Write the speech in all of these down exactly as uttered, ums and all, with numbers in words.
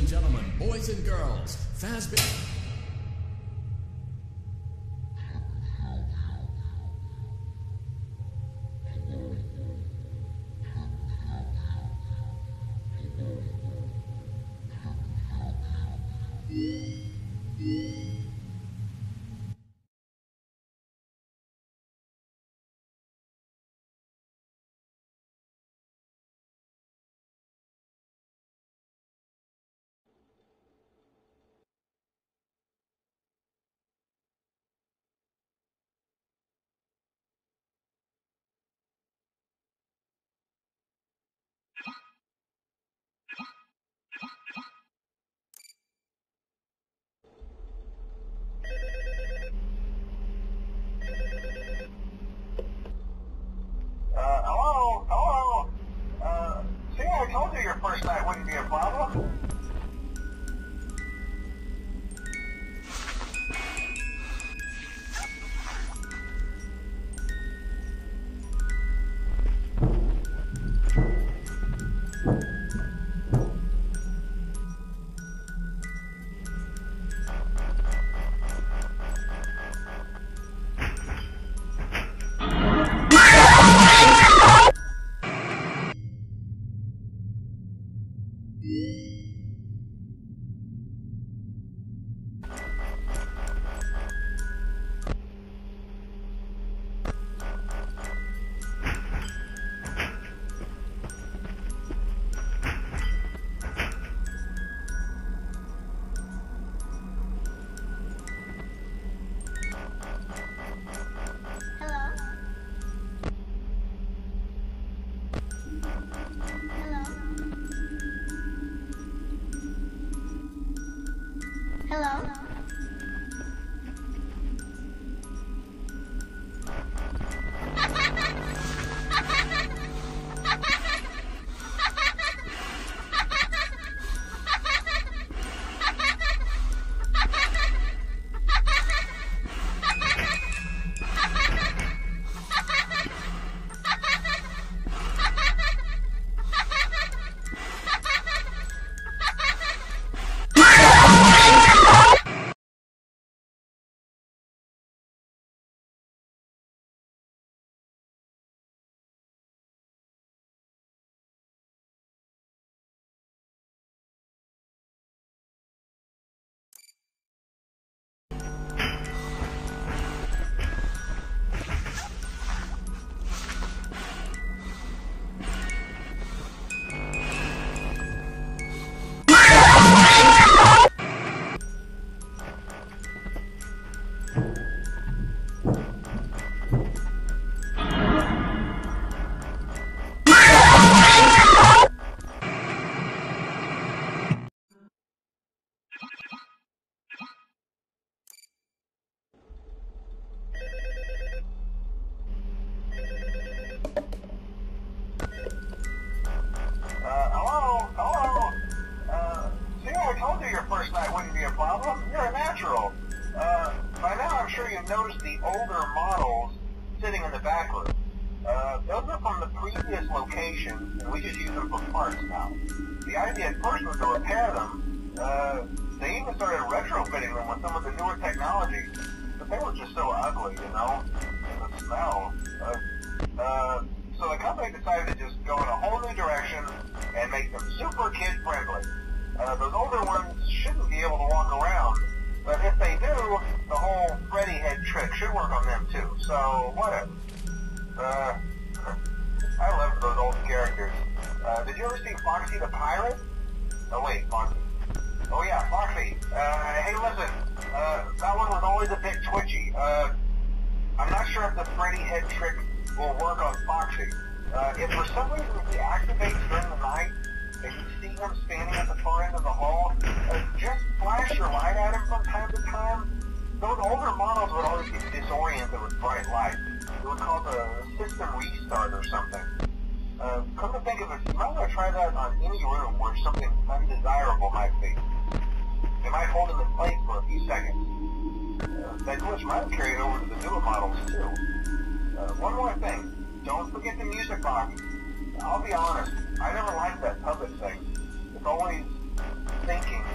and gentlemen, boys and girls, Fazbear... Uh, hello? Hello? Uh, see, I told you your first night wouldn't be a problem. Hello? Uh, hello? Hello? Uh, see, I told you your first night wouldn't be a problem. You're a natural. Uh, by now I'm sure you've noticed the older models sitting in the back room. Uh, those are from the previous location, and we just use them for parts now. The idea at first was to repair them. Uh, they even started retrofitting them with some of the newer technology, but they were just so ugly, you know? And the smell. Uh, uh, so the company decided to just go in a whole new direction and make them super kid-friendly. Uh, those older ones shouldn't be able to walk around, but if they do, the whole Freddy head trick should work on them too, so whatever. Uh, I love those old characters. Uh, did you ever see Foxy the Pirate? Oh wait, Foxy. Oh yeah, Foxy. Uh, hey listen, uh, that one was always a bit twitchy. Uh, I'm not sure if the Freddy head trick will work on Foxy. Uh, if for some reason he activates during the night, and you see him standing at the far end of the hall, uh, just flash your light at him from time to time. Those older models would always get disoriented with bright light. It would cause a system restart or something. Uh, come to think of it, you might want to try that on any room where something undesirable might be. They might hold him in place for a few seconds. Uh, that glitch might carry it over to the newer models too. Uh, one more thing, don't forget the music box. I'll be honest, I never liked that puppet thing. It's always thinking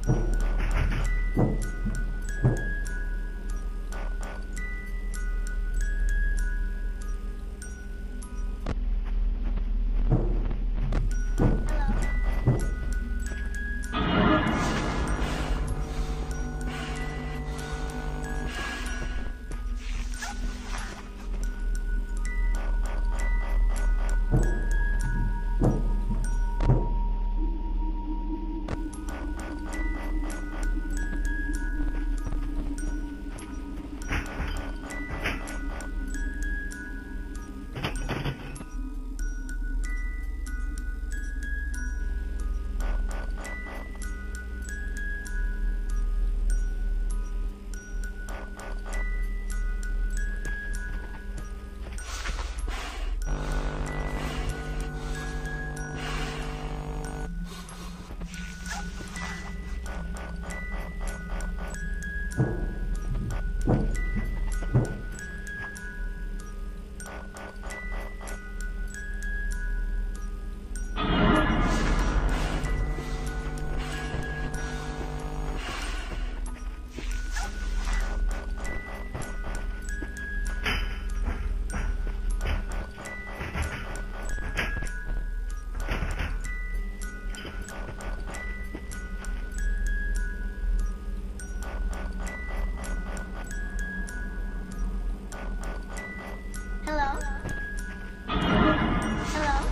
Hello? Hello?